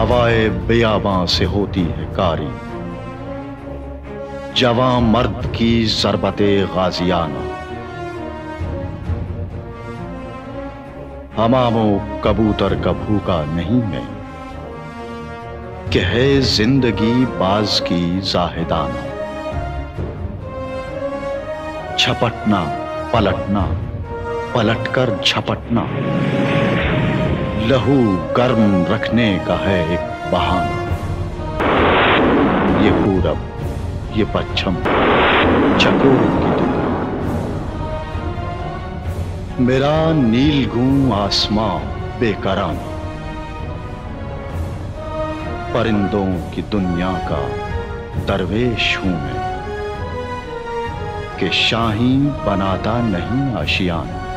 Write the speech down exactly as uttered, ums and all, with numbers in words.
हवाए बेआबां से होती है कारी, जवां मर्द की ज़रबते गाजियाना। हमामो कबूतर का भूखा नहीं मैं, कि है जिंदगी बाज की जाहिदाना। झपटना पलटना, पलटकर झपटना, लहू गर्म रखने का है एक बहाना। ये पूरब ये पश्चिम चकोर की दुकान, मेरा नीलगूं आसमां बेकरार। परिंदों की दुनिया का दरवेश हूं मैं, कि शाही बनाता नहीं आशियाना।